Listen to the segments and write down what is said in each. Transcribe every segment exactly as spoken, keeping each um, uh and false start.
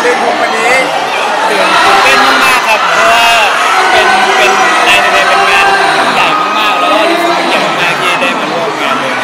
เดินพรมวันนี้ตื่นเต้นมากๆครับเพราะว่าเป็นเป็นนายเดนเป็นงานใหญ่มากๆแล้วก็รู้สึกเป็นเกียรติมากที่ได้มาร่วมงานเลย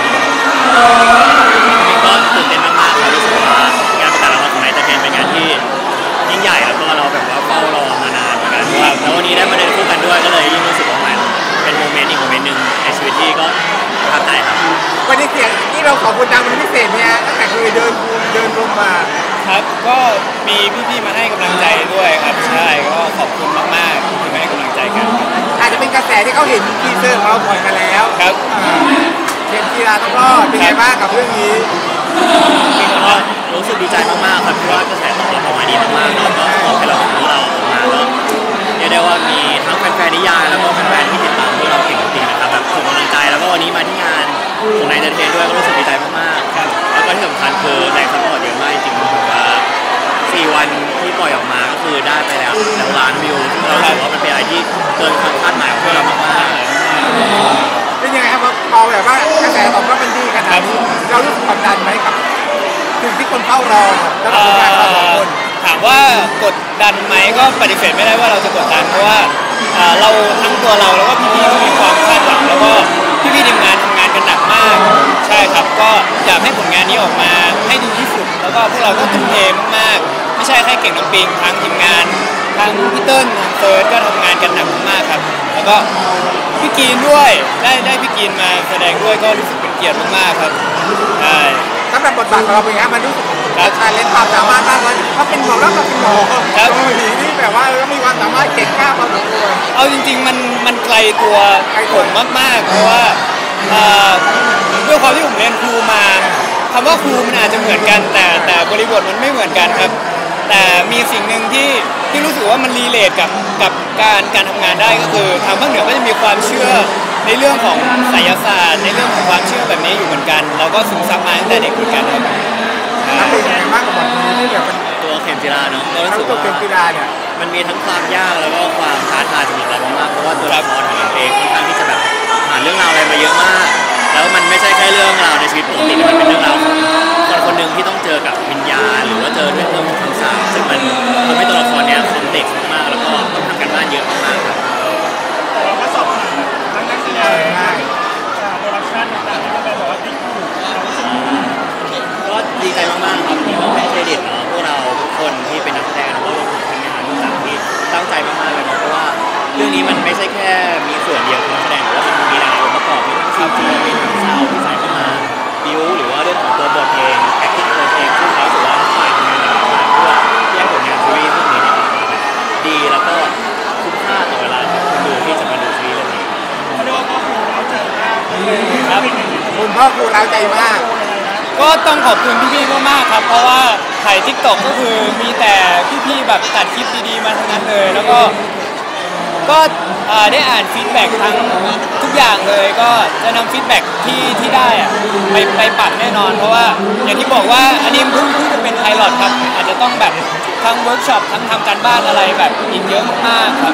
ก็ตื่นเต้นมากๆครับรู้สึกว่างานประกาศรางวัลของนายเดนเป็นงานที่ยิ่งใหญ่แล้วก็เราแบบว่าเฝ้ารอมานานเหมือนกันว่าแล้ววันนี้ได้มาเดินคู่กันด้วยก็เลยยิ่งรู้สึกว่ามันเป็นโมเมนต์อีกโมเมนต์หนึ่งในชีวิตที่ก็ประทับใจครับวันนี้เสียงที่เราขอบคุณดังมันพิเศษเนี่ยตั้งแต่เคยเดินเดินลงมาครับก็มีพี่ๆมาให้กำลังใจด้วยครับใช่ก็ขอบคุณมากๆที่มาให้กำลังใจกันอาจจะเป็นกระแสที่เขาเห็นทีเซอร์ของเราปล่อยมาแล้วครับเชนกีฬาต้องรอดเป็นไงบ้างกับเรื่องนี้ก็รู้สึกดีใจมากๆครับเพราะว่ากระแสตอบรับออกมาดีมากๆแล้วก็ขอให้เราของเราออกมาแล้วเรียกได้ว่ามีทั้งแฟนๆนิยายแล้วก็แฟนๆที่ติดตามพวกเราเก่งจริงๆนะครับแบบส่งกำลังใจแล้วก็วันนี้มาที่งานของนายเดนเทนด้วยก็รู้สึกดีใจมากๆครับแล้วก็ที่สำคัญคือแรงซัพพอร์ตเยอะมากจริงๆแบบว่าสี่วันที่ปล่อยออกมาก็คือได้ไปแล้วแล้วล้านวิวซึ่งเราถือว่ามันเป็นอะไรที่เกินความคาดหมายของพวกเรามากๆเป็นยังไงครับพอแบบว่ากระแสตอบรับมันดีขนาดนี้เรารู้สึกกดดันไหมกับสิ่งที่คนเฝ้ารอแล้วก็ผลงานเราสองคนถามว่ากดดันไหมก็ปฏิเสธไม่ได้ว่าเราจะกดดันเพราะว่าเราทั้งตัวเราแล้วก็พี่ๆก็มีความคาดหวังแล้วก็พี่ๆทีมงานทำงานกันหนักมากใช่ครับก็อยากให้ผลงานนี้ออกมาให้ดีที่สุดแล้วก็พวกเราก็ทุ่มเทมากๆไม่ใช่แค่เก่งน้ำปิงทั้งทีมงานทั้งพี่เติ้ลทั้งเฟิร์สก็ทำงานกันหนักมากครับแล้วก็พี่กีนด้วยได้ได้พี่กีนมาแสดงด้วยก็รู้สึกเป็นเกียรติมากๆครับใช่สำหรับบทบาทของเราเป็นไงมันรู้สึกชาเลนจ์ความสามารถมากเลยเขาเป็นหมอแล้วก็เป็นหมอครับที่แบบว่าเรามีความสามารถเก่งกล้าพอสมควรเอาจริงๆมันมันไกลตัวผมมากๆเพราะว่าด้วยความที่ผมเรียนครูมาคำว่าครูมันอาจจะเหมือนกันแต่แต่บริบทมันไม่เหมือนกันครับแต่มีสิ่งหนึ่งที่ที่รู้สึกว่ามันรีเลทกับกับการการทำงานได้ก็คือทางภาคเหนือก็จะมีความเชื่อในเรื่องของไสยศาสตร์ในเรื่องของความเชื่อแบบนี้อยู่เหมือนกันเราก็ซึมซับมาตั้งแต่เด็กเหมือนกันครับเป็นยังไงบ้างกับบทนี้ที่แบบตัวเข็มจีราเนาะเรารู้สึกว่าเข็มจีราเนี่ยมันมีทั้งความยากแล้วก็ความท้าทายสำหรับเรามากเพราะว่าตัวละครของเราเองค่อนข้างที่จะแบบผ่านเรื่องราวอะไรมาเยอะมากแล้วมันไม่ใช่แค่เรื่องราวในชีวิตปกติมันเป็นเรื่องราวของคนคนหนึ่งที่ต้องเจอกับวิญญาณหรือว่าเจอเรื่องของคำสาปซึ่งมันทำให้ตัวละครเนี้ยคอมเพล็กซ์มากแล้วก็ต้องทำกันบ้านเยอะมากครับเราก็สอบทั้งนักแสดงโปรดักชั่นต่างๆที่เป็นแบบว่าติ๊กถูกก็ดีใจมากๆครับที่ต้องให้เครดิตเนาะพวกเราทุกคนที่เป็นนักแสดงแล้วก็ทีมงานทุกอย่างที่ตั้งใจมากๆเลยเนาะเพราะว่าเรื่องนี้มันไม่ใช่แค่มีส่วนเดียวของนักแสดงหรือว่ามันมีหลายองค์ประกอบมีทั้งซีจีมีทั้งซาวด์ที่ใส่เข้ามาบิวหรือว่าเรื่องของตัวบทเองแอคติ้งตัวเองซึ่งเราถือว่าฝ่ายทำงานหนักมากเพื่อที่ให้ผลงานซีรีส์เรื่องนี้เนี่ยออกมาแบบดีแล้วก็คุ้มค่าต่อเวลาของคนดูที่จะมาดูซีรีส์เรื่องนี้เรียกว่าพ่อครูเราใจมากครับคุณพ่อครูเราใจมากก็ต้องขอบคุณพี่ๆมากๆครับเพราะว่าถ่ายทิกตอกก็คือมีแต่พี่ๆแบบตัดคลิปดีๆมาทั้งนั้นเลยแล้วก็ก็ได้อ่านฟีดแบ็กทั้งทุกอย่างเลยก็จะนำฟีดแบ็กที่ที่ได้อะไปไปปรับแน่นอนเพราะว่าอย่างที่บอกว่าอันนี้เพิ่งเพิ่งจะเป็นไพลอตครับอาจจะต้องแบบทั้งเวิร์กช็อปทั้งทำการบ้านอะไรแบบอีกเยอะมากๆครับ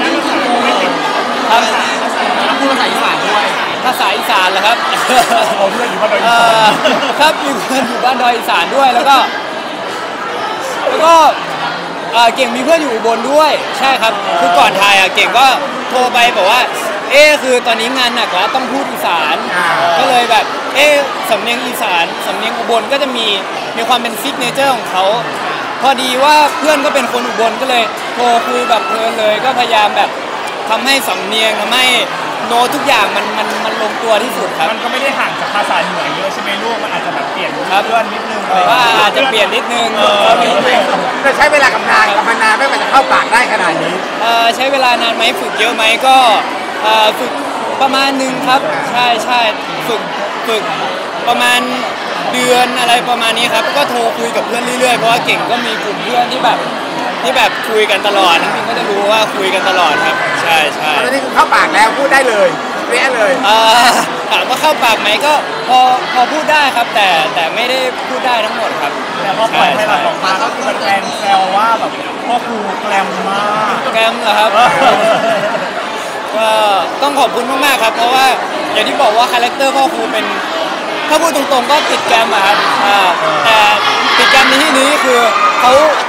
ครับพูดภาษาอีสานด้วยภาษาอีสานเหรอครับผมเพื่อนอยู่บ้านดอยอีสานครับมีเพื่อนอยู่บ้านดอยอีสานด้วยแล้วก็แล้วก็เก่งมีเพื่อนอยู่อุบลด้วยใช่ครับคือก่อนถ่ายอ่ะเก่งก็โทรไปบอกว่าเอ๊คือตอนนี้งานหนักแล้วต้องพูดอีสานก็เลยแบบเอ๊สำเนียงอีสานสำเนียงอุบลก็จะมีมีความเป็นซิกเนเจอร์ของเขาพอดีว่าเพื่อนก็เป็นคนอุบลก็เลยโทรคุยแบบเพลินเลยก็พยายามแบบทำให้สำเนียงทำให้โน้ตทุกอย่างมันมันมันลงตัวที่สุดครับมันก็ไม่ได้ห่างจากภาษาเหนือเยอะใช่ไหมลูกมันอาจจะแบบเปลี่ยนเพื่อนนิดนึงว่าอาจจะเปลี่ยนนิดนึงจะใช้เวลากับนานกับนานไม่กว่าจะเข้าปากได้ขนาดนี้ใช้เวลานานไหมฝึกเยอะไหมก็ฝึกประมาณนึงครับใช่ใช่ฝึกฝึกประมาณเดือนอะไรประมาณนี้ครับก็โทรคุยกับเพื่อนเรื่อยๆเพราะว่าเก่งก็มีกลุ่มเพื่อนที่แบบที่แบบคุยกันตลอดจริงๆก็จะรู้ว่าคุยกันตลอดครับใช่ใช่ตอนนี้เข้าปากแล้วพูดได้เลยเรียเลยถามว่าเข้าปากไหมก็พอพอพูดได้ครับแต่แต่ไม่ได้พูดได้ทั้งหมดครับแต่พอปล่อยให้เราออกมาก็คือแฟนแซวว่าแบบพ่อครูแกรมมากแกรมเหรอครับก็ต้องขอบคุณมากๆครับเพราะว่าอย่างที่บอกว่าคาแรคเตอร์พ่อครูเป็นถ้าพูดตรงๆก็ติดแกรมอะครับแต่ติดแกรมในที่นี้คือเขา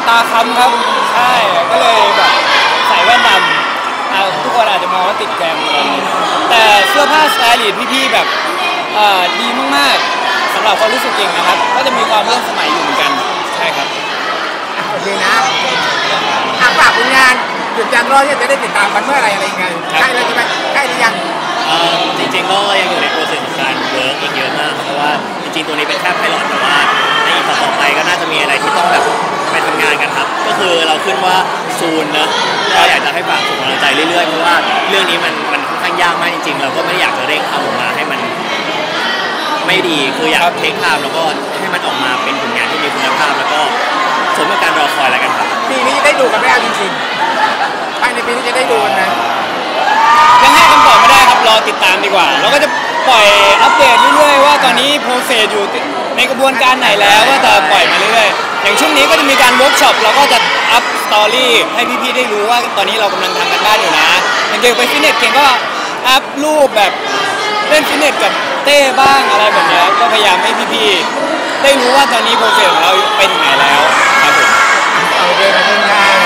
ตาค้ำครับใช่ก็เลยแบบใส่แว่นดำอ่าทุกคนอาจจะมองว่าติดแกรมอะไรอย่างเงี้ยแต่เสื้อผ้าสไตลิสต์พี่ๆแบบอ่าดีมากๆสำหรับคนรู้สึกเก่งนะครับก็จะมีความร่วมสมัยอยู่เหมือนกันใช่ครับโอเคนะอ่ะฝากผลงานหยุดยันรอที่จะได้ติดตามมันเมื่อไหรอะไรยังไงใกล้แล้วใช่ไหมใกล้หรือยังเอ่อจริงๆก็ยังอยู่ในโปรเซสของการเวิร์กอีกเยอะมากเพราะว่าจริงๆตัวนี้เป็นแค่ไพลอตแต่ว่าในอีกต่อไปก็น่าจะมีอะไรที่ต้องแบบไปทำงานกันครับก็คือเราขึ้นว่าซูนนะก็อยากจะให้ฝากส่งกำลังใจเรื่อยๆเพราะว่าเรื่องนี้มันมันค่อนข้างยากมากจริงๆเราก็ไม่ได้อยากจะเร่งทำออกมาให้มันไม่ดีคืออยากเทคไทม์แล้วก็ให้มันออกมาเป็นผลงานที่มีคุณภาพแล้วก็สมกับการรอคอยแล้วกันครับปีนี้จะได้ดูกันไหมเอาจริงๆภายในปีนี้จะได้ดูกันไหมยังให้คำตอบไม่ได้ครับรอติดตามดีกว่าแล้วก็จะปล่อยอัปเดตเรื่อยๆว่าตอนนี้โปรเซสอยู่ในกระบวนการไหนแล้วว่าจะปล่อยมาเรื่อยๆอย่างช่วงนี้ก็จะมีการเวิร์กช็อปเราก็จะอัพสตอรี่ให้พี่ๆได้รู้ว่าตอนนี้เรากำลังทำกันบ้านอยู่นะอย่างเก่งไปฟิตเนสเก่งก็อัพรูปแบบเล่นฟิตเนสกับเต้บ้างอะไรแบบนี้ก็พยายามให้พี่ๆได้รู้ว่าตอนนี้โปรเซสของเราไปถึงไหนแล้วครับผมโอเคขอบคุณครับ